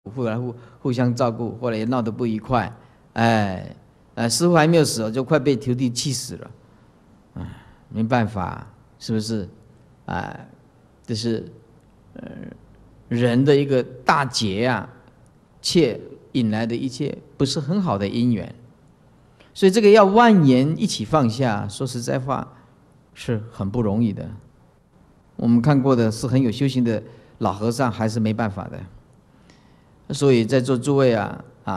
互相照顾，后来也闹得不愉快，师傅还没有死，就快被徒弟气死了，没办法，是不是？这是人的一个大劫啊，且引来的一切不是很好的因缘，所以这个要万言一起放下，说实在话是很不容易的。我们看过的是很有修行的老和尚，还是没办法的。所以在座诸位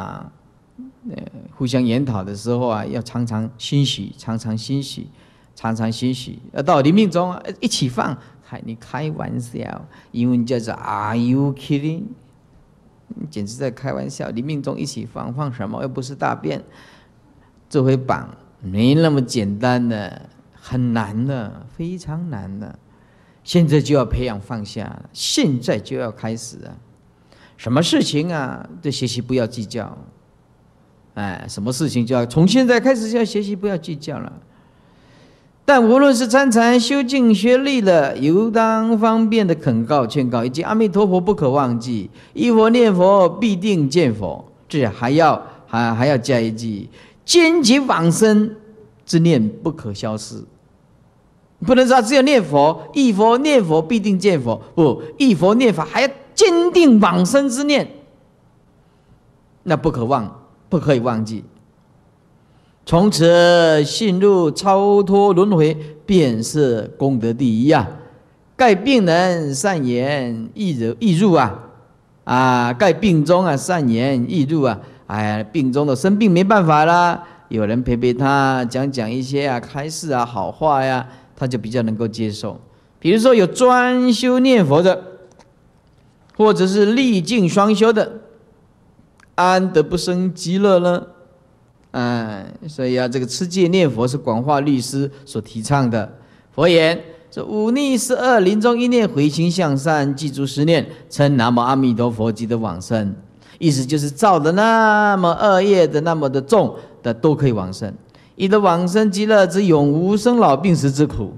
互相研讨的时候要常常欣喜，常常欣喜，常常欣喜。到临命终一起放，你开玩笑，英文叫做 Are you kidding？ 简直在开玩笑。临命终一起放，放什么？又不是大便。这回绑没那么简单的，很难的，非常难的。现在就要培养放下，现在就要开始啊！什么事情对学习不要计较，什么事情就要从现在开始就要学习，不要计较了。但无论是参禅、修静、学力的，尤当方便的恳告、劝告，以及阿弥陀佛不可忘记，依佛念佛必定见佛。这还要加一句：坚决往生之念不可消失。不能说只有念佛，忆佛念佛必定见佛，不，忆佛念佛还要坚定往生之念，那不可以忘记。从此信入超脱轮回，便是功德第一啊！盖病人善言易入盖病中善言易入病中的生病没办法啦，有人陪陪他，讲一些开示好话呀，他就比较能够接受。比如说有专修念佛的，或者是历尽双修的，安得不生极乐呢？所以这个持戒念佛是广化律师所提倡的。佛言：说五逆12，临终一念回心向善，记住10念，称南无阿弥陀佛，即得往生。意思就是造的那么恶业的那么的重的都可以往生，以得往生极乐之永无生老病死之苦。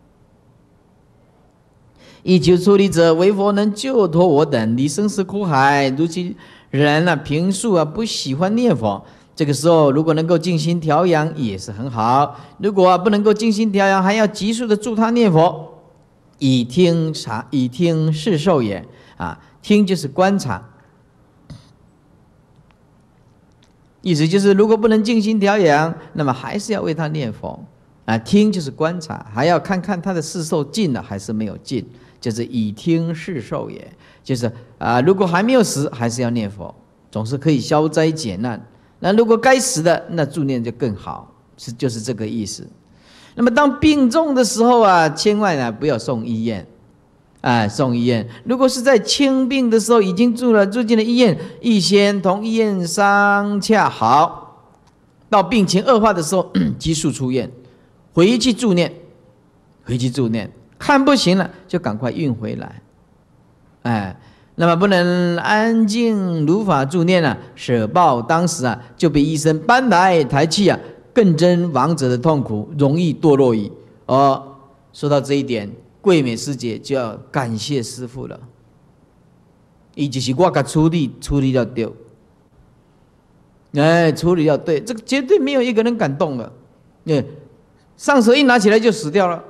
以求出离者，唯佛能救脱我等离生死苦海。如其人平素不喜欢念佛，这个时候如果能够静心调养也是很好。如果不能够静心调养，还要急速的助他念佛，以听示受也。听就是观察，意思就是如果不能静心调养，那么还是要为他念佛。听就是观察，还要看看他的示受尽了还是没有尽，就是以听示受也。就是如果还没有死，还是要念佛，总是可以消灾解难。那如果该死的，那助念就更好，就是这个意思。那么当病重的时候千万不要送医院，送医院。如果是在轻病的时候已经住进了医院，预先同医院商洽好，到病情恶化的时候急速出院，回去助念，看不行了就赶快运回来。那么不能安静如法助念舍报当时就被医生搬来抬去更增亡者的痛苦，容易堕落矣。说到这一点，桂美师姐就要感谢师父了。也就是我给处理要对，处理要对，这个绝对没有一个人敢动了。上手一拿起来就死掉了，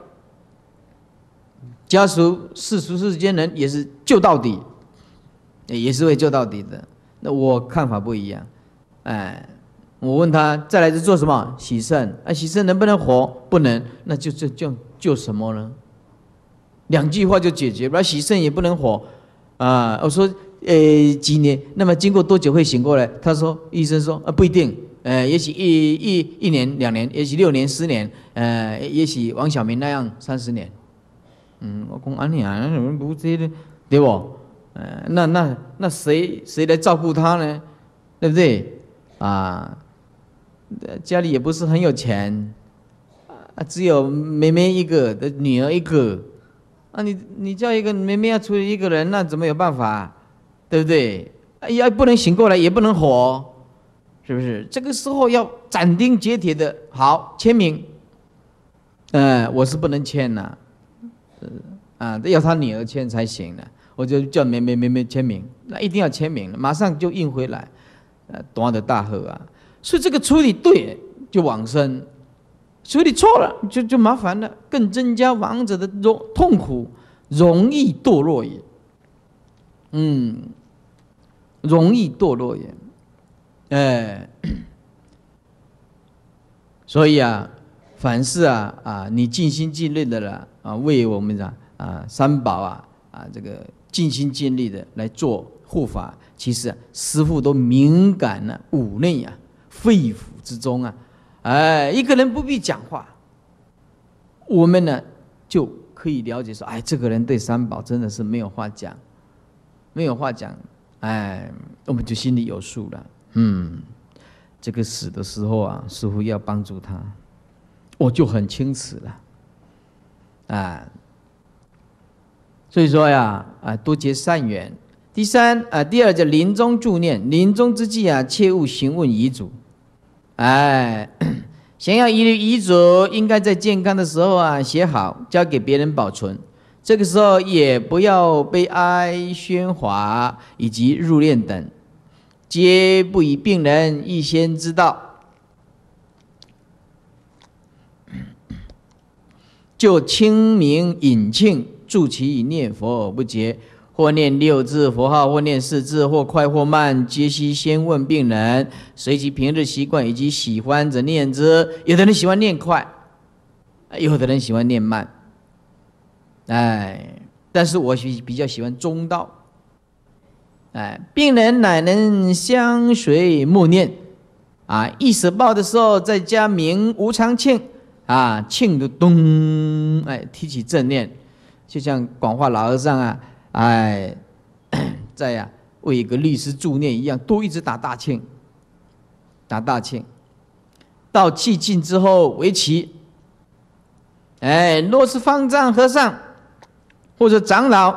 家属世间人也是救到底。也是会救到底的。那我看法不一样。我问他再来是做什么？洗肾。洗肾能不能活？不能。那就救什么呢？2句话就解决，不然洗肾也不能活。我说几年？那么经过多久会醒过来？他说，医生说不一定。也许一年2年，也许6年10年，也许王小明那样30年。我说你不这的，对不？那谁来照顾他呢？对不对？家里也不是很有钱，只有妹妹一个，女儿一个，你叫一个妹妹要处理一个人，那怎么有办法？对不对？不能醒过来，也不能活，是不是？这个时候要斩钉截铁的，好签名。我是不能签要他女儿签才行的。 我就叫没签名，那一定要签名，马上就印回来，端的大贺啊。所以这个处理对就往生，处理错了就麻烦了，更增加亡者的痛苦，容易堕落也。容易堕落也。所以啊，凡事你尽心尽力的了为我们三宝这个尽心尽力的来做护法，其实师父都敏感五内肺腑之中一个人不必讲话，我们呢就可以了解说，这个人对三宝真的是没有话讲，没有话讲，我们就心里有数了。这个死的时候师父要帮助他，我就很清楚了所以说多结善缘。第二叫临终助念，临终之际切勿询问遗嘱。想要遗嘱，应该在健康的时候写好，交给别人保存。这个时候也不要悲哀、喧哗以及入殓等，皆不以病人预先知道，就清明引磬，助其以念佛不竭。或念6字佛号，或念4字，或快或慢，皆须先问病人，随其平日习惯以及喜欢则念之。有的人喜欢念快，有的人喜欢念慢，但是我比较喜欢中道。病人乃能相随默念一舍报的时候，再加名无常磬磬的咚提起正念，就像广化老和尚在为一个律师助念一样，都一直打大磬，打大磬，到气尽之后为齐。若是方丈和尚或者长老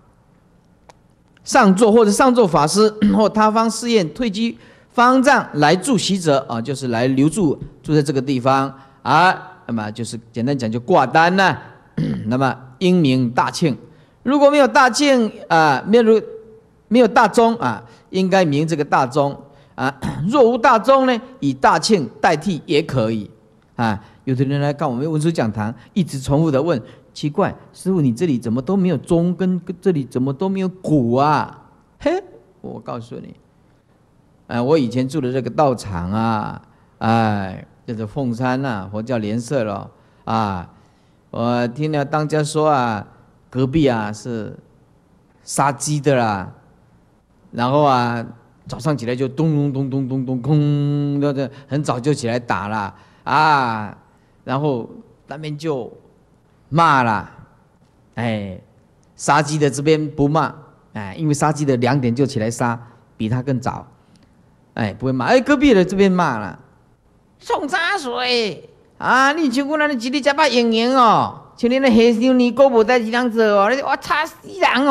上座，或者上座法师或他方寺院退居方丈来住席者就是来留住在这个地方那么就是简单讲就挂单那么应名大磬。如果没有大磬没有大钟应该名这个大钟若无大钟呢，以大磬代替也可以有的人来看我们文殊讲堂，一直重复的问，奇怪，师父你这里怎么都没有钟，跟这里怎么都没有鼓嘿，我告诉你我以前住的这个道场就是凤山佛教莲社了我听了当家说隔壁是杀鸡的啦，然后早上起来就咚咚咚咚咚咚咚，很早就起来打了然后那边就骂了，杀鸡的这边不骂，因为杀鸡的2点就起来杀，比他更早，不会骂，隔壁的这边骂了，送茶水你像我那一日才把营营像你那和尚尼哥无代志通做我吵死人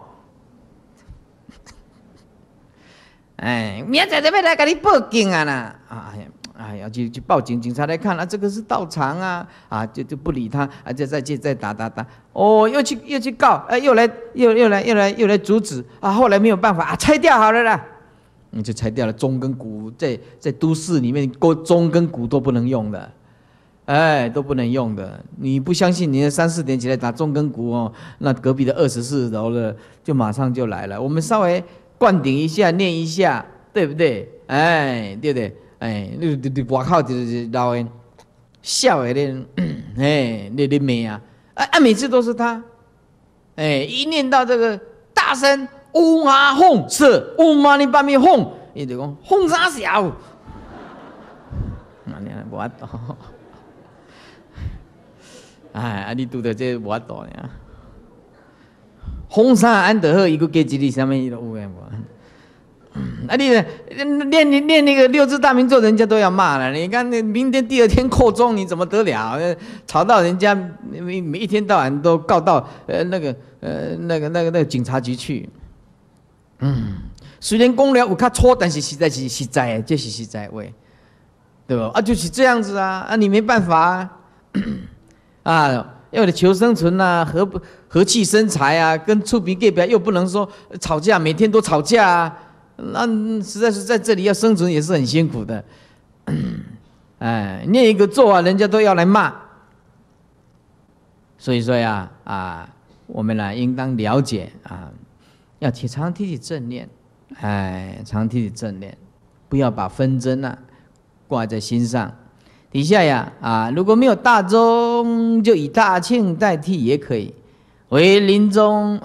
明仔载就要来给你报警啦！要去报警，警察来看这个是道场就不理他再打，又去告，又来阻止后来没有办法拆掉好了啦，就拆掉了。钟跟鼓在都市里面，钟跟鼓都不能用的。都不能用的。你不相信，你3、4点起来打钟跟鼓那隔壁的24楼的就马上就来了。我们稍微灌顶一下，念一下，对不对？对不对？你外口就是老人笑的你妹每次都是他，一念到这个大声嗡哄是嗡嘛呢叭咪哄，伊就讲哄啥小，无法度。你拄到这无法度呢。哄啥安得好，伊个加一日什么伊都有诶无？你念那个6字大明咒，人家都要骂了。你看，明天第2天扣钟，你怎么得了？吵到人家，每一天到晚都告到那个警察局去。虽然讲了有较错，但是实在是实在的，这是实在话，对吧？就是这样子你没办法为了求生存啊，和气生财啊，跟厝边隔壁又不能说吵架，每天都吵架啊，那实在是在这里要生存也是很辛苦的。哎，念一个咒啊，人家都要来骂。所以说呀，我们呢应当了解啊，要常提起正念，哎，常提起正念，不要把纷争啊挂在心上。底下呀，如果没有大钟，就以大磬代替也可以。为临终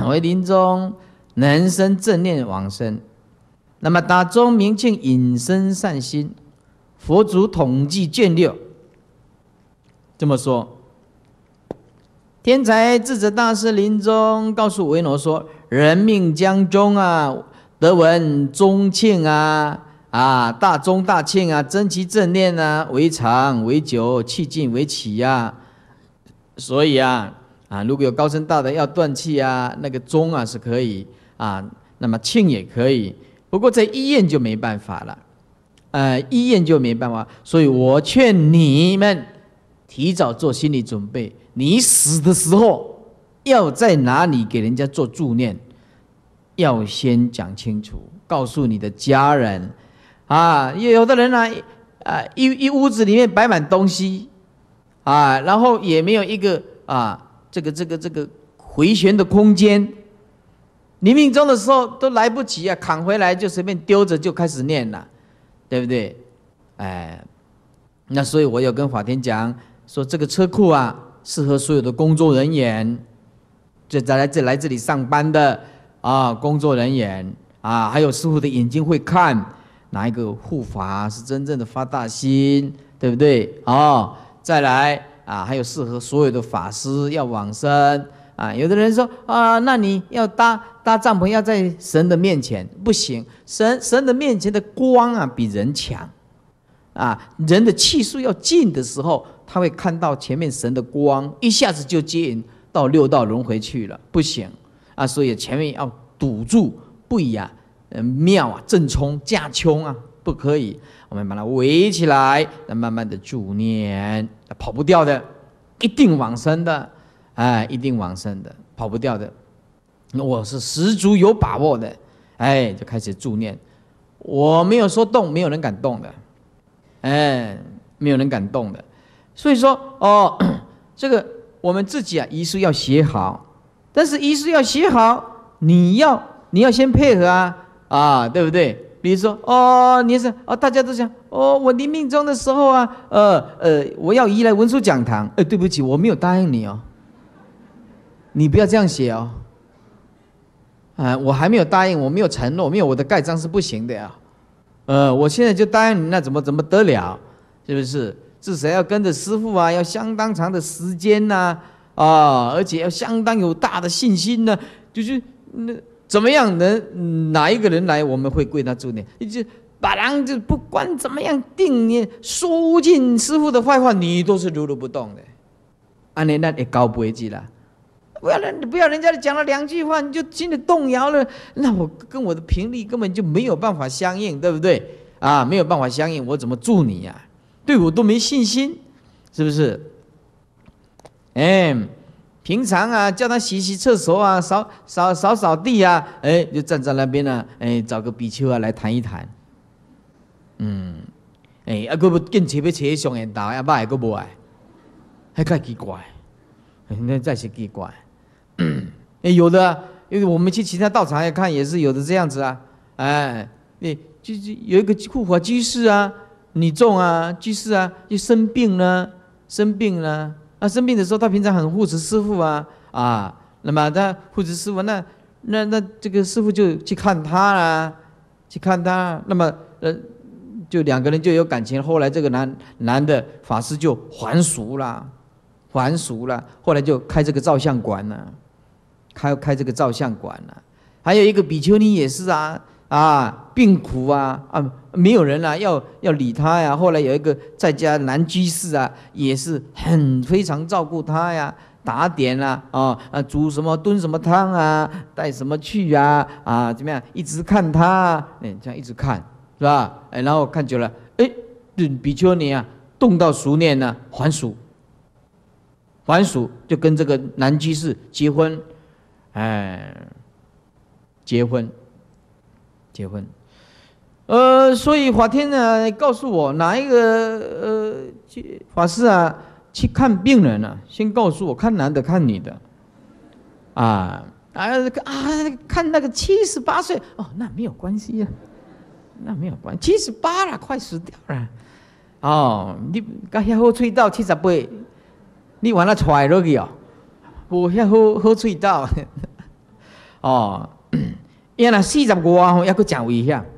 能生正念往生。那么打钟鸣磬引生善心。佛祖统计卷6这么说。天才智者大师临终告诉维罗说：“人命将终啊，得闻钟磬大钟大磬啊，增其正念啊，为长为久，气尽为起啊。所以如果有高僧大德要断气啊，那个钟是可以啊，那么磬也可以。不过在医院就没办法了，医院就没办法。所以我劝你们提早做心理准备，你死的时候要在哪里给人家做助念，要先讲清楚，告诉你的家人。有的人一屋子里面摆满东西然后也没有一个这个回旋的空间，临命终的时候都来不及扛回来就随便丢着就开始念了，对不对？那所以我有跟法天讲说，这个车库适合所有的工作人员，就来这里上班的工作人员还有师父的眼睛会看哪一个护法是真正的发大心，对不对？再来还有适合所有的法师要往生有的人说那你要搭帐篷要在神的面前，不行，神的面前的光比人强人的气数要近的时候，他会看到前面神的光，一下子就接引到6道轮回去了，不行所以前面要堵住，不宜庙正冲架冲不可以，我们把它围起来，慢慢的助念，跑不掉的，一定往生的，一定往生的，跑不掉的，我是十足有把握的，就开始助念，我没有说动，没有人敢动的，没有人敢动的，所以说这个我们自己仪式要写好，但是仪式要写好，你要先配合对不对？比如说你是大家都想我临命终的时候我要移来文殊讲堂，对不起，我没有答应你你不要这样写我还没有答应，我没有承诺，没有我的盖章是不行的我现在就答应你，那怎么得了？是不是？至少要跟着师父要相当长的时间而且要相当有大的信心就是怎么样能哪一个人来，我们会归他助念。就把人就不管怎么样定你说尽师父的坏话，你都是如如不动的。那也高不为去了。不要人家讲了2句话你就心里动摇了，那我跟我的频率根本就没有办法相应，对不对？没有办法相应，我怎么助你对我都没信心，是不是？平常叫他洗厕所扫地就站在那边找个比丘来谈一谈。还不见找要找上缘道，歹还无爱，还太奇怪，那再是奇怪。有的因为我们去其他道场也看，也是有的这样子就是有一个护法居士女众居士就生病了，生病的时候，他平常很护持师父那么他护持师父，那这个师父就去看他那么就2个人就有感情。后来这个男的法师就还俗了，后来就开这个照相馆了，开这个照相馆了。还有一个比丘尼也是病苦没有人要理他后来有一个在家男居士也是非常照顾他打点煮什么炖什么汤带什么去怎么样，一直看他这样一直看是吧？然后看久了比丘尼动到熟念还俗， 还俗，就跟这个男居士结婚，结婚。所以法天呢告诉我哪一个法师啊去看病人啊，先告诉我看男的看女的，看那个78岁哦，那没有关系啊，那没有关系，78了，快死掉了。哦，你甲遐好喙斗78，你往那揣落去哦，无遐好喙斗。哦，伊若45吼，抑佫真危险。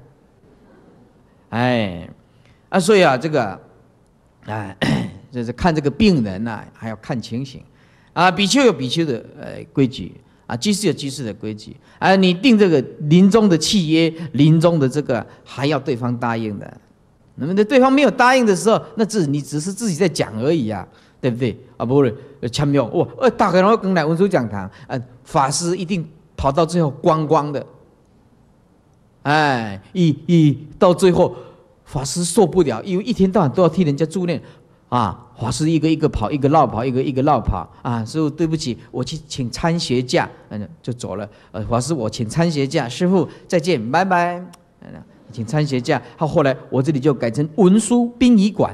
所以啊，这个，就是看这个病人呐，还要看情形。比丘有比丘的规矩啊，居士有居士的规矩。你定这个临终的契约，临终的这个还要对方答应的。那么对方没有答应的时候，那你只是自己在讲而已啊，对不对？不是签约哇，大概然后跟来文殊讲堂，法师一定跑到最后光光的。到最后法师受不了，因为一天到晚都要替人家助念法师一个一个跑，一个绕跑，一个绕跑师父对不起，我去请参学假，就走了。法师我请参学假，师父再见，拜拜。请参学假，后来我这里就改成文殊殡仪馆，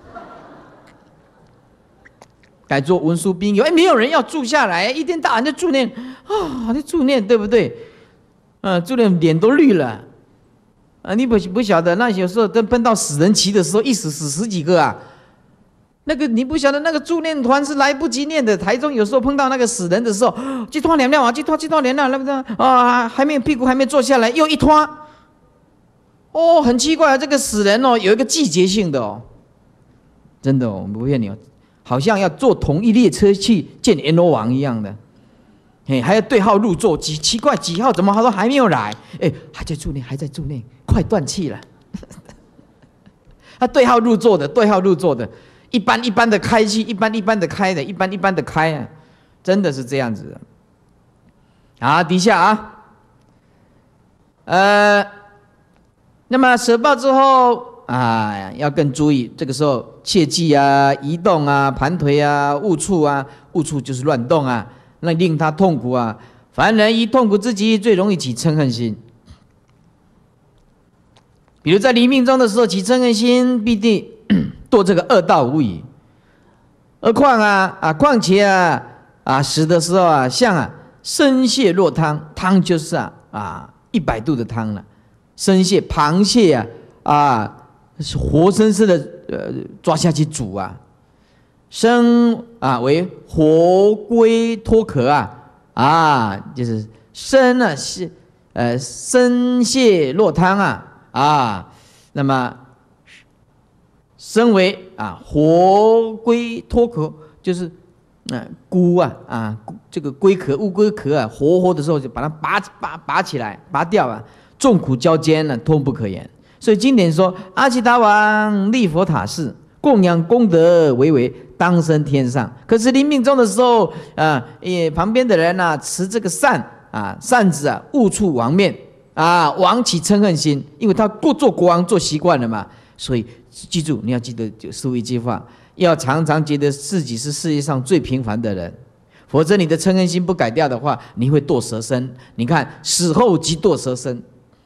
改做文殊殡仪。没有人要住下来，一天到晚就助念就助念，对不对？助念脸都绿了。你不晓得，那有时候等碰到死人期的时候，一死十几个啊。那个你不晓得，那个助念团是来不及念的。台中有时候碰到那个死人的时候，去拖两辆去拖两辆，那不是还没有屁股还没坐下来，又一拖。很奇怪，这个死人有一个季节性的真的我不骗你好像要坐同一列车去见阎罗王一样的。还要对号入座，奇怪几号怎么都还没有来？还在助念，快断气了。他对号入座的，一般的开气，一般的开的，一般的开真的是这样子的。底下那么舍报之后要更注意，这个时候切忌移动盘腿误触就是乱动那令他痛苦凡人以痛苦之极，最容易起嗔恨心。比如在临命终的时候起嗔恨心，必定堕这个恶道无疑。何况况且死的时候像生蟹落汤，汤就是100度的汤了。生蟹螃蟹是活生生的抓下去煮生为活龟脱壳就是生是生蟹落汤那么生为活龟脱壳，就是菇这个龟壳乌龟壳活的时候就把它拔起来拔掉众苦交煎痛不可言。所以经典说，阿悉达王立佛塔寺，供养功德为当生天上。可是临命终的时候旁边的人持这个扇子误触王面王起嗔恨心，因为他做国王做习惯了嘛。所以记住，你要记得师父一句话，要常常觉得自己是世界上最平凡的人，否则你的嗔恨心不改掉的话，你会堕蛇身。你看死后即堕蛇身。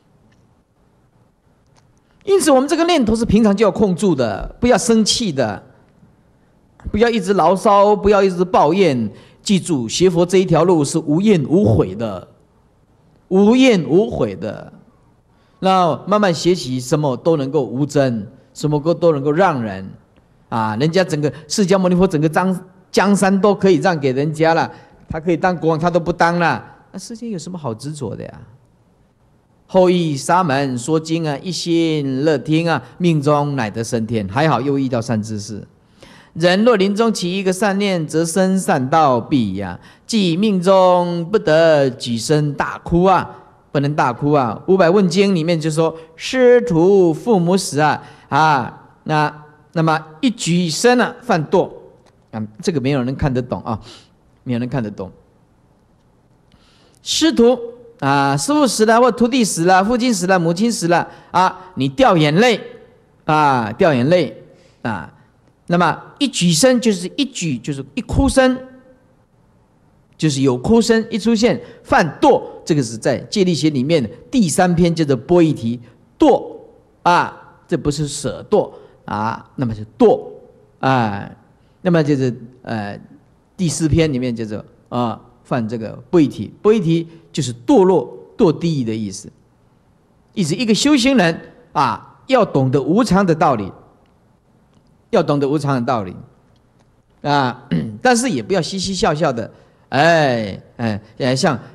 因此我们这个念头是平常就要控住的，不要生气的，不要一直牢骚，不要一直抱怨。记住，学佛这一条路是无怨无悔的，无怨无悔的。那慢慢学习，什么都能够无争，什么都能够让人人家整个释迦牟尼佛整个江山都可以让给人家了，他可以当国王，他都不当了，那世间有什么好执着的呀？后羿沙门说经一心乐听命中乃得升天。还好又遇到善知识。人若临终起一个善念，则生善道必矣即命中不得举身大哭不能大哭500问经里面就说，师徒父母死那么一举身犯堕这个没有人看得懂没有人看得懂。师徒师父死了，或徒弟死了，父亲死了，母亲死了你掉眼泪掉眼泪那么一举声就是一举，就是一哭声，就是有哭声一出现，犯堕，这个是在戒律学里面的第3篇叫做波伊提堕啊，这不是舍堕啊，那么是堕啊，那么就是第4篇里面叫做犯这个波伊提，波伊提就是堕落、堕地狱的意思。意思一个修行人啊，要懂得无常的道理，要懂得无常的道理啊，但是也不要嘻嘻笑笑的，像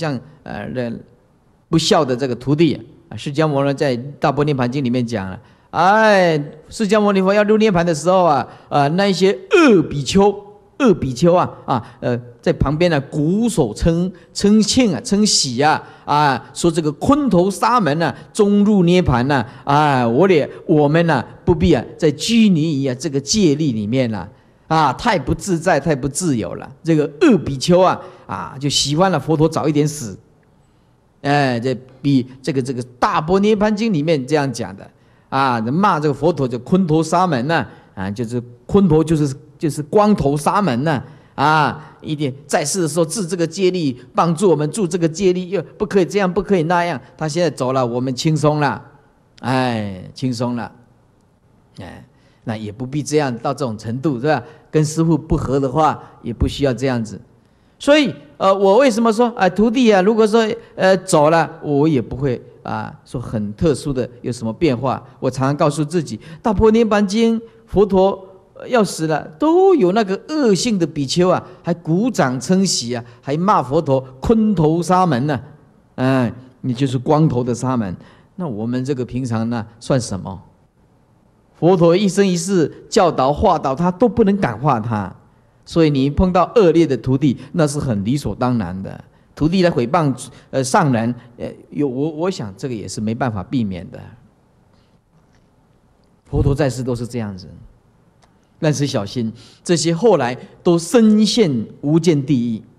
不孝的这个徒弟啊，释迦牟尼在《大般涅盘经》里面讲了，释迦牟尼佛要入涅盘的时候啊，那一些恶比丘在旁边呢，鼓手称庆啊，称喜啊，说这个昆头沙门呢，终入涅盘呢，我们呢不必在拘泥于这个戒律里面了，太不自在，太不自由了。这个恶比丘就喜欢了佛陀早一点死，这比这个大般涅盘经里面这样讲的骂这个佛陀就昆头沙门呢，就是昆头就是光头沙门呢，一定在世的时候治这个戒律，帮助我们住这个戒律，又不可以这样，不可以那样。他现在走了，我们轻松了，轻松了，那也不必这样到这种程度，是吧？跟师父不合的话，也不需要这样子。所以，我为什么说徒弟如果说走了，我也不会说很特殊的有什么变化。我常常告诉自己，《大般涅盘经》佛陀要死了，都有那个恶性的比丘还鼓掌称喜还骂佛陀昆头沙门呢，你就是光头的沙门。那我们这个平常呢，算什么？佛陀一生一世教导化导他，都不能感化他。所以你碰到恶劣的徒弟，那是很理所当然的。徒弟来诽谤上人，我想这个也是没办法避免的。佛陀在世都是这样子。但是小心，这些后来都深陷无间地狱，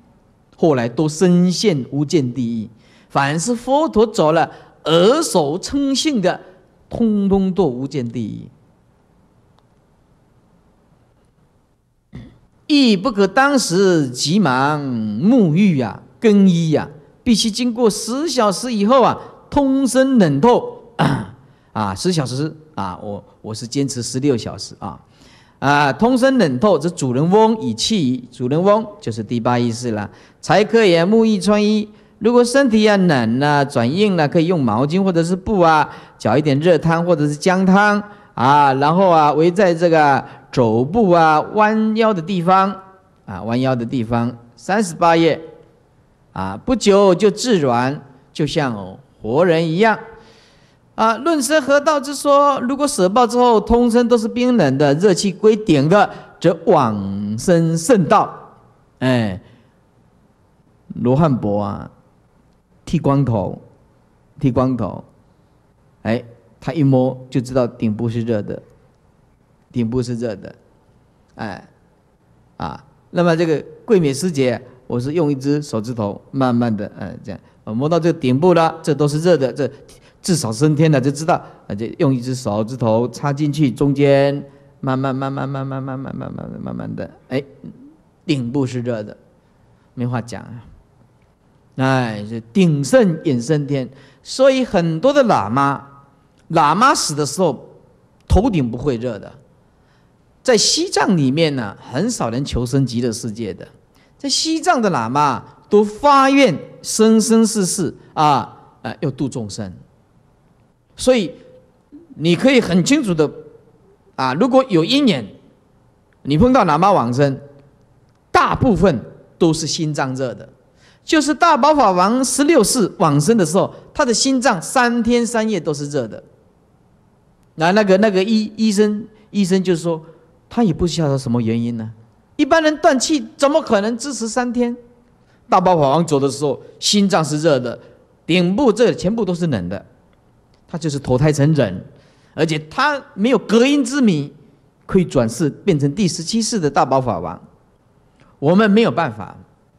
凡是佛陀走了，耳手称幸的，通通堕无间地狱。亦不可当时急忙沐浴更衣必须经过10小时以后通身冷透10小时我是坚持16小时通身冷透，这主人翁以气，主人翁就是第8意识了，才可以沐浴穿衣。如果身体冷转硬了，可以用毛巾或者是布搅一点热汤或者是姜汤然后围在这个肘部弯腰的地方38夜不久就自软，就像活人一样。论舌合道之说，如果舍报之后通身都是冰冷的，热气归顶的，则往生圣道。罗汉伯剃光头，他一摸就知道顶部是热的，那么这个桂美师姐，我是用一只手指头慢慢的这样摸到这个顶部了，这都是热的，这至少升天了就知道，就用一只手指头插进去，中间慢慢的，顶部是热的，没话讲是顶圣眼升天。所以很多的喇嘛死的时候，头顶不会热的。在西藏里面呢，很少人求生极乐世界的，在西藏的喇嘛都发愿生生世世要度众生。所以你可以很清楚的如果有因缘，你碰到喇嘛往生，大部分都是心脏热的。就是大宝法王16世往生的时候，他的心脏3天3夜都是热的。那个医生就说，他也不晓得什么原因呢。一般人断气怎么可能支持3天？大宝法王走的时候，心脏是热的，顶部这全部都是冷的。他就是投胎成人，而且他没有隔音之谜，可以转世变成第17世的大宝法王。我们没有办法，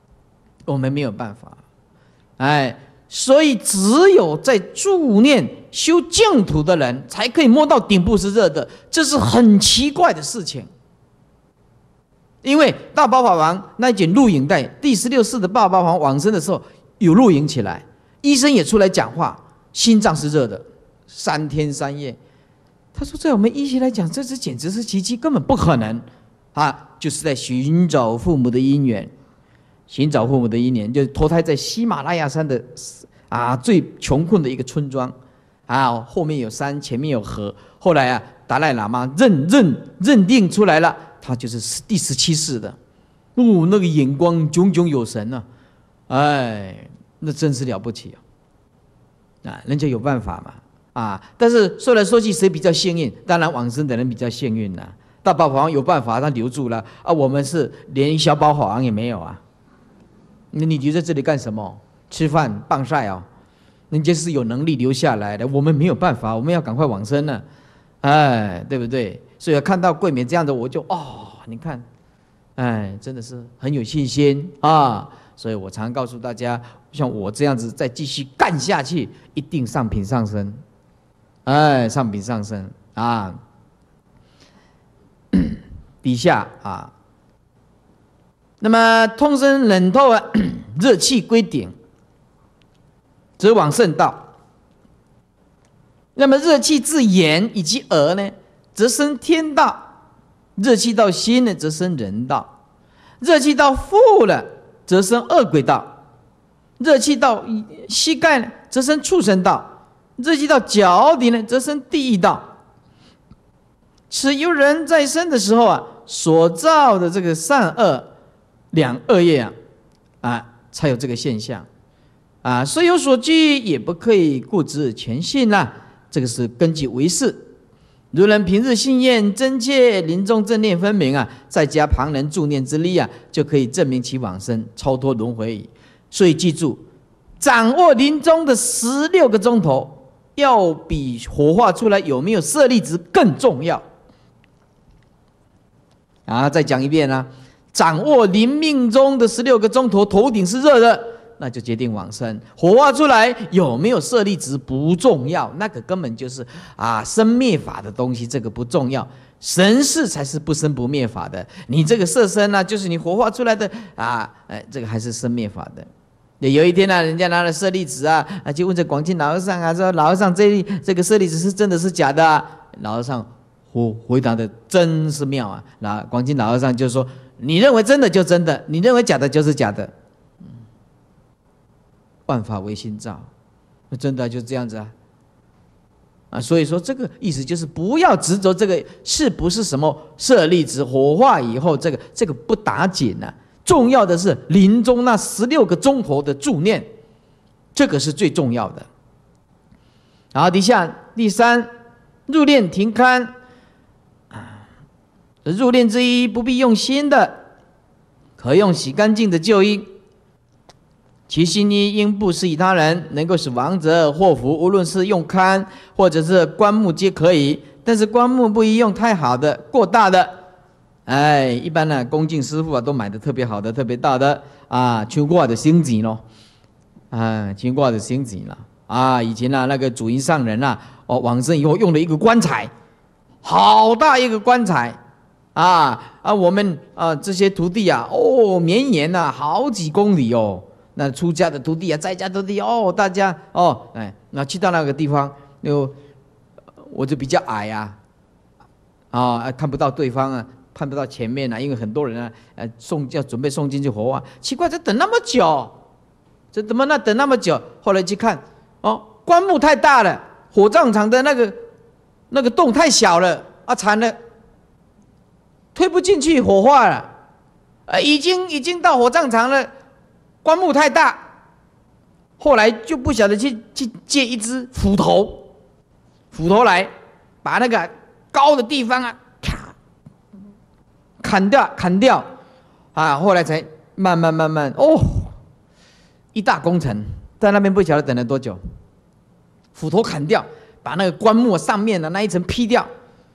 所以只有在助念修净土的人才可以摸到顶部是热的，这是很奇怪的事情。 因为大宝法王那一卷录影带，第16世的大宝法王往生的时候有录影起来，医生也出来讲话，心脏是热的，3天3夜。他说，在我们医学来讲，这简直是奇迹，根本不可能啊！就是在寻找父母的因缘，寻找父母的因缘，就是投胎在喜马拉雅山的最穷困的一个村庄啊，后面有山，前面有河。后来达赖喇嘛认定出来了，他就是第17世的，那个眼光炯炯有神啊，哎，那真是了不起人家有办法嘛但是说来说去，谁比较幸运？当然往生的人比较幸运啦。大宝法王有办法，他留住了我们是连小宝法王也没有你留在这里干什么？吃饭棒晒人家是有能力留下来的，我们没有办法，我们要赶快往生了。对不对？所以看到桂冕这样的，我就你看，真的是很有信心所以我常告诉大家，像我这样子再继续干下去，一定上品上升。上品上升底下那么通身冷透热气归顶，则往圣道。那么热气至眼以及耳呢，则生天道；热气到心呢，则生人道；热气到腹了，则生恶鬼道；热气到膝盖呢，则生畜生道；热气到脚底呢，则生地狱道。此由人在生的时候所造的这个善恶两恶业才有这个现象虽有所居，也不可以固执全信这个是根据唯识。如人平日信愿真切，临终正念分明再加旁人助念之力就可以证明其往生，超脱轮回矣。所以记住，掌握临终的16个钟头，要比火化出来有没有舍利子更重要。再讲一遍掌握临命中的16个钟头，头顶是热的，那就决定往生。火化出来有没有舍利子不重要，那个根本就是生灭法的东西，这个不重要。神识才是不生不灭法的，你这个色身就是你活化出来的这个还是生灭法的。有一天人家拿了舍利子就问这广钦老和尚说老和尚这个舍利子是真的是假的老和尚回答的真是妙广钦老和尚就说，你认为真的就真的，你认为假的就是假的。万法唯心造，真的就这样子所以说这个意思就是不要执着这个是不是什么舍利子，火化以后这个不打紧重要的是临终那16个钟头的助念，这个是最重要的。好，底下第3，入殓停龛入殓之一不必用心的，可用洗干净的旧衣。其新衣应布施以他人，能够使亡者祸福，无论是用龛或者是棺木皆可以。但是棺木不宜用太好的、过大的。一般恭敬师父都买的特别好的、特别大的像我的升级咯，像我的升级了以前那个主因上人往生以后用了一个棺材，好大一个棺材我们这些徒弟绵延好几公里那出家的徒弟在家徒弟大家那去到那个地方我就比较矮看不到对方看不到前面因为很多人要准备送进去火化，奇怪，这等那么久，这怎么等那么久？后来去看棺木太大了，火葬场的那个洞太小了惨了，推不进去火化了已经到火葬场了，棺木太大，后来就不晓得去借一只斧头来把那个高的地方砍掉后来才慢慢一大工程，在那边不晓得等了多久，斧头砍掉，把那个棺木上面的那一层劈掉，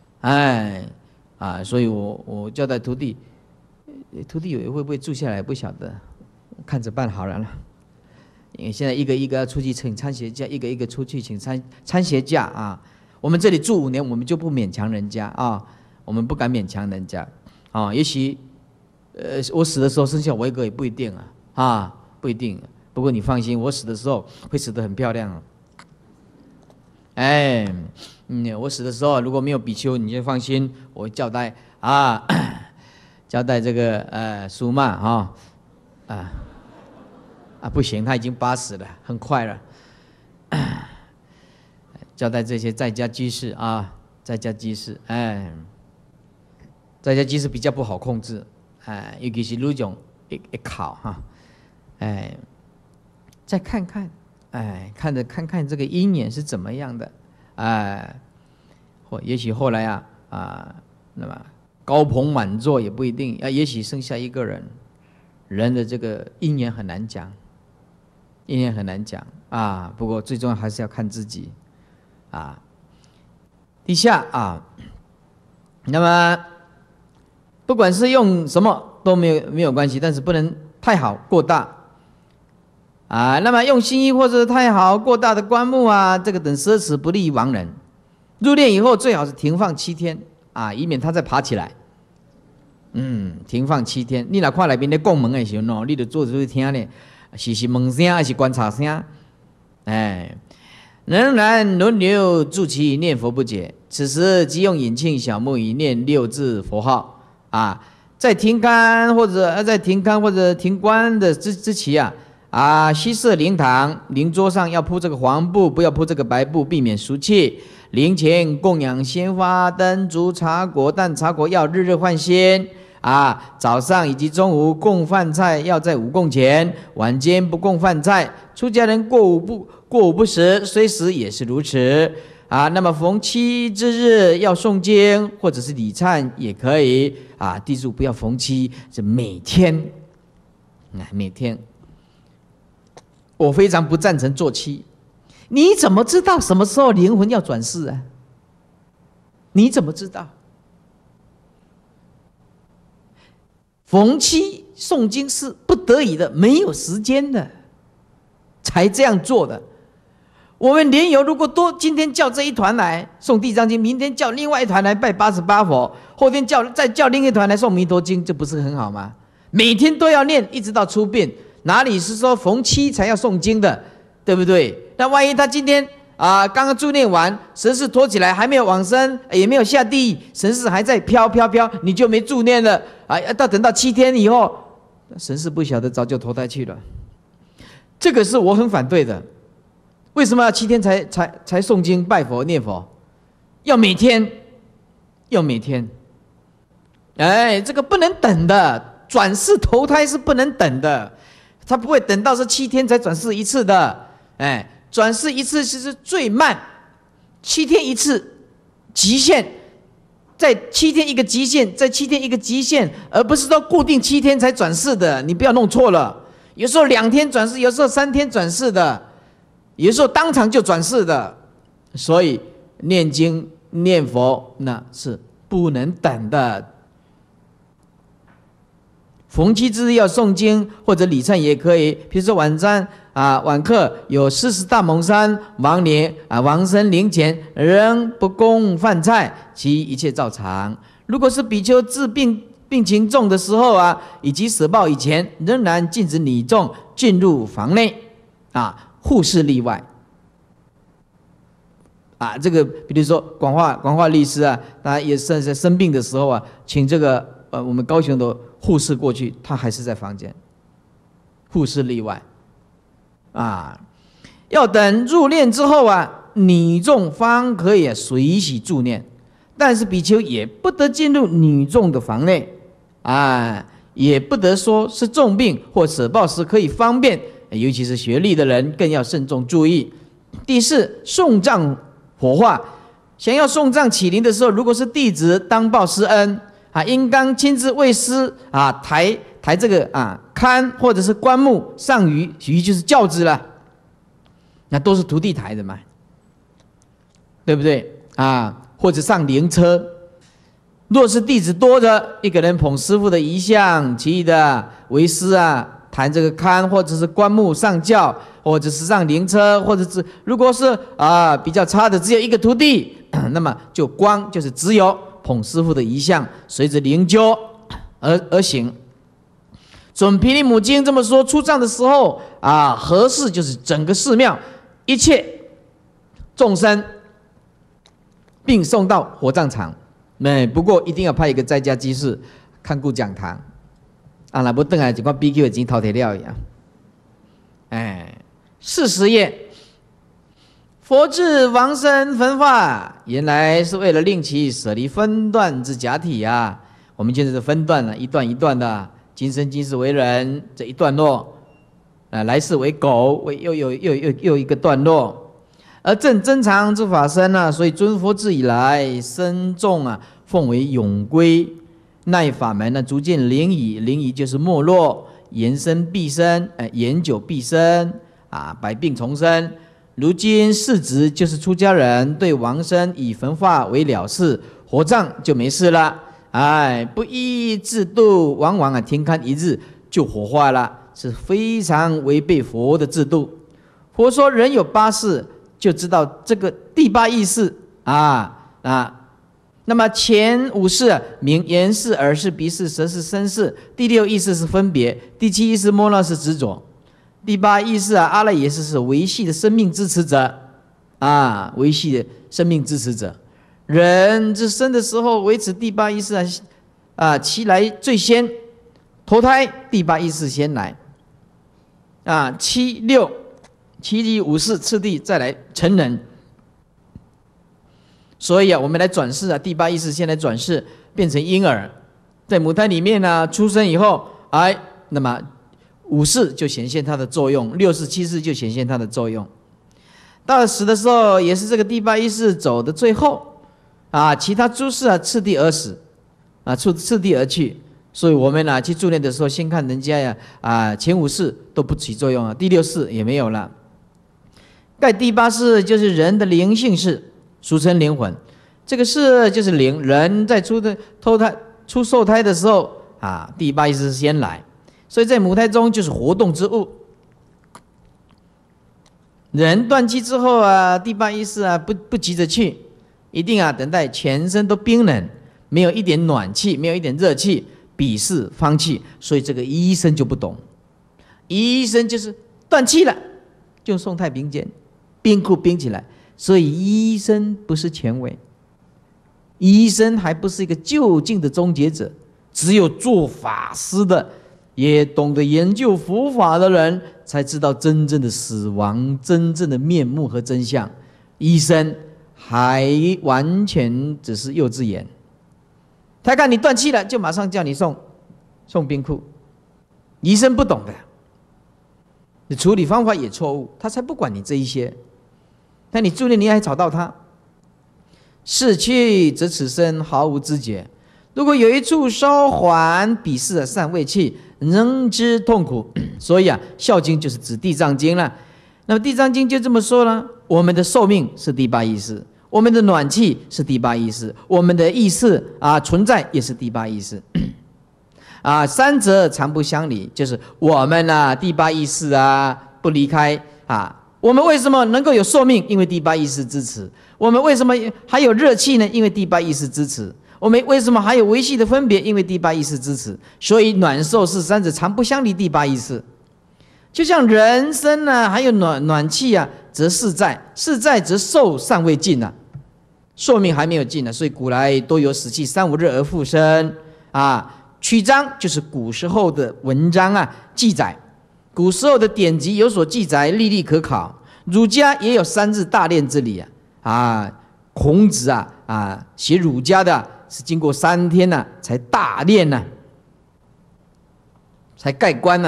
所以我交代徒弟会不会住下来不晓得，看着办好了。因为现在一个一个出去请参学假，一个一个出去请参学假我们这里住5年，我们就不勉强人家我们不敢勉强人家也许我死的时候生下我一个也不一定啊，不一定。不过你放心，我死的时候会死得很漂亮我死的时候如果没有比丘，你就放心，我会交代交代这个苏曼不行，他已经80了，很快了。交代这些在家居士在家居士，在家居士比较不好控制，尤其是那种一考再看看，看看这个因缘是怎么样的，或也许后来那么高朋满座也不一定，也许剩下一个人，人的这个因缘很难讲，因缘很难讲不过最重要还是要看自己底下那么不管是用什么都没有关系，但是不能太好过大那么用新衣或者太好过大的棺木这个等奢侈不利于亡人。入殓以后最好是停放7天以免他再爬起来。停放7天。你若看内面咧讲门的时候你就做出去听咧，是门声还是观察声？仍然轮流助其念佛不绝。此时即用引磬小木鱼念6字佛号在停龛或者停棺的之期西设灵堂，灵桌上要铺这个黄布，不要铺这个白布，避免俗气。灵前供养鲜花、灯烛、茶果，但茶果要日日换新早上以及中午供饭菜要在午供前，晚间不供饭菜。出家人过午不食，虽食也是如此那么逢七之日要诵经或者是礼忏也可以记住不要逢七，是每天每天。我非常不赞成做七。你怎么知道什么时候灵魂要转世你怎么知道？逢七诵经是不得已的，没有时间的才这样做的。我们莲友如果今天叫这一团来诵地藏经，明天叫另外一团来拜88佛，后天再叫另一团来诵弥陀经，这不是很好吗？每天都要念，一直到出殡，哪里是说逢七才要诵经的，对不对？那万一他今天刚刚助念完，神识拖起来，还没有往生，也没有下地狱，神识还在飘，你就没助念了等到7天以后，神识不晓得早就投胎去了。这个是我很反对的。为什么要7天才诵经拜佛念佛？要每天，这个不能等的，转世投胎是不能等的，他不会等到是7天才转世一次的，转世一次是最慢，7天一次，极限，在7天一个极限，在7天一个极限，而不是说固定7天才转世的，你不要弄错了。有时候2天转世，有时候3天转世的，有时候当场就转世的，所以念经念佛那是不能等的。逢七之日要诵经或者礼忏也可以，比如说晚课有40大蒙山亡灵亡生灵前仍不供饭菜，其一切照常。如果是比丘治病情重的时候以及舍报以前，仍然禁止女众进入房内护士例外这个比如说广化律师他也是生病的时候请这个我们高雄的护士过去，他还是在房间，护士例外要等入殓之后女众方可以随喜助念，但是比丘也不得进入女众的房内也不得说是重病或舍报时可以方便，尤其是学历的人更要慎重注意。第四，送葬火化，想要送葬起灵的时候，如果是弟子当报师恩应当亲自为师抬这个龛或者是棺木上鱼就是轿子了，那都是徒弟抬的嘛，对不对或者上灵车。若是弟子多的，一个人捧师父的遗像，其余的为师抬这个龛或者是棺木上轿，或者是上灵车，或者是如果是比较差的只有一个徒弟，那么就是只有捧师父的遗像，随着灵柩而行准毗尼母经这么说，出葬的时候啊，合适就是整个寺庙一切众生并送到火葬场。不过一定要派一个在家居士看顾讲堂，啊，那不等来就光 BQ 已经淘汰了一样。40页，佛制往生分化，原来是为了令其舍离分段之假体啊。我们现在是分段了，一段一段的，今生今世为人这一段落，来世为狗，为又一个段落。而正真常之法身啊，所以尊佛制以来，身众啊奉为永归，奈法门呢逐渐灵矣，灵矣就是没落，延生必生，延久必生啊，百病丛生。如今世职就是出家人对亡生以焚化为了事，火葬就没事了。不依制度，往往停刊一日就火化了，是非常违背佛的制度。佛说人有8世，就知道这个第8意识那么前5世名言视、耳视、鼻视、舌视、身视，第6意识是分别，第7意识莫那是执着，第8意识阿赖耶识是维系的生命支持者维系的生命支持者。人之生的时候维持第8意识其来最先投胎，第8意识先来7、6、7级5世次第再来成人。所以我们来转世第8意识先来转世变成婴儿，在母胎里面出生以后那么5世就显现它的作用，6世7世就显现它的作用。到了死的时候也是这个第8意识走的最后其他诸世次第而死次第而去。所以我们去助念的时候，先看人家前5世都不起作用第6世也没有了。盖第8世就是人的灵性世，俗称灵魂。这个世就是灵，人在出受胎的时候第8意识先来，所以在母胎中就是活动之物。人断气之后第8意识不急着去，一定等待全身都冰冷，没有一点暖气，没有一点热气，彼是方气。所以这个医生就不懂，医生就是断气了，就送太平间，冰库冰起来。所以医生不是权威，医生还不是一个究竟的终结者，只有做法师的，也懂得研究佛法的人，才知道真正的死亡真正的面目和真相。医生还完全只是幼稚园，他看你断气了，就马上叫你送冰库。医生不懂的，你处理方法也错误，他才不管你这一些。但你助念，你还吵到他。逝去则此生毫无知觉。如果有一处稍缓，彼世尚未去，仍知痛苦。所以孝经就是指地藏经了。那么地藏经就这么说了：我们的寿命是第8意识，我们的暖气是第8意识，我们的意识存在也是第8意识。三者常不相离，就是我们第8意识不离开我们为什么能够有寿命？因为第8意识支持。我们为什么还有热气呢？因为第8意识支持。我们为什么还有维系的分别？因为第8意识支持。所以暖寿是三者常不相离，第8意识。就像人生还有暖气则世在，世在则寿尚未尽寿命还没有尽所以古来都有死期3、5日而复生曲章就是古时候的文章记载。古时候的典籍有所记载，历历可考。儒家也有3日大练之礼孔子写儒家的是经过3天才大练才盖棺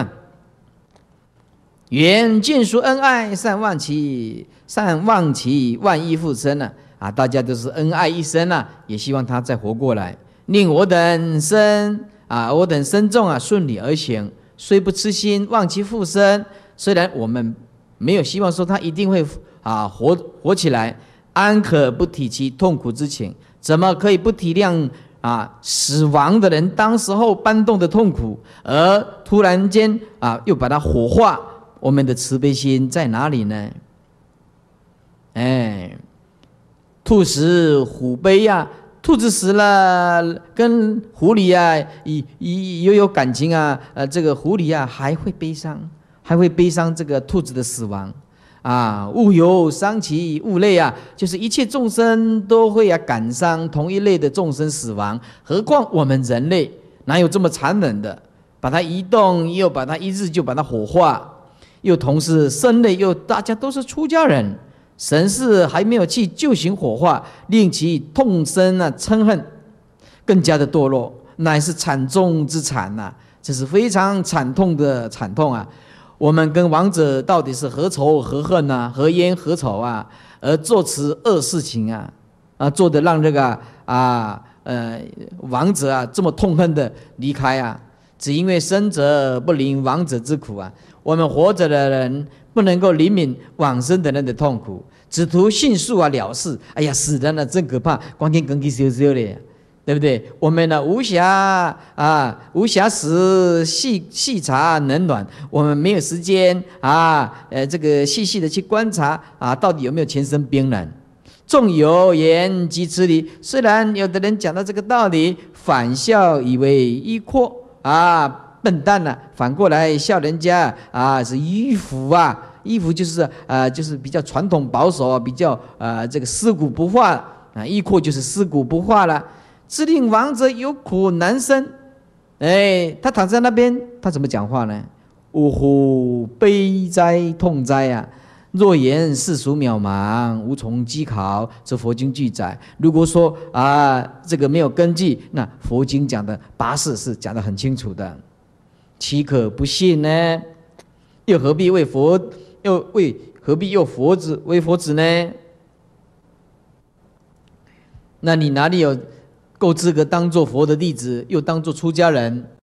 愿见属恩爱，善忘其万亿复生大家都是恩爱一生也希望他再活过来，令我等身众顺理而行。虽不痴心忘其复生，虽然我们没有希望说他一定会活起来，安可不体其痛苦之情？怎么可以不体谅死亡的人当时候搬动的痛苦，而突然间又把它火化？我们的慈悲心在哪里呢？兔死虎悲兔兔子死了，跟狐狸啊，又有感情啊，这个狐狸啊还会悲伤，还会悲伤这个兔子的死亡啊。物有伤其物类啊，就是一切众生都会感伤同一类的众生死亡，何况我们人类哪有这么残忍的？把它移动，又把它一日就把它火化，又同时生类又大家都是出家人。神是还没有去就行火化，令其痛生嗔恨，更加的堕落，乃是惨重之惨呐！这是非常惨痛的惨痛啊！我们跟亡者到底是何仇何恨呐？何冤何仇啊？而做此恶事情做的让这个亡者这么痛恨的离开啊！只因为生者不领亡者之苦啊！我们活着的人不能够怜悯往生的人的痛苦，只图迅速了事。哎呀，死人了真可怕，光天更地修修的，对不对？我们呢无暇时细察冷暖，我们没有时间这个细细的去观察到底有没有全身冰冷。纵有言及此理，虽然有的人讲到这个道理，反笑以为迂阔笨蛋反过来笑人家是迂腐迂腐就是比较传统保守比较这个尸骨不化迂阔就是尸骨不化了。自令亡者有苦难生，他躺在那边，他怎么讲话呢？呜呼，悲哉痛哉若言世俗渺茫，无从稽考，这佛经记载。如果说这个没有根据，那佛经讲的八事是讲得很清楚的，岂可不信呢？又何必为佛，何必又佛子为佛子呢？那你哪里有够资格当做佛的弟子，又当做出家人？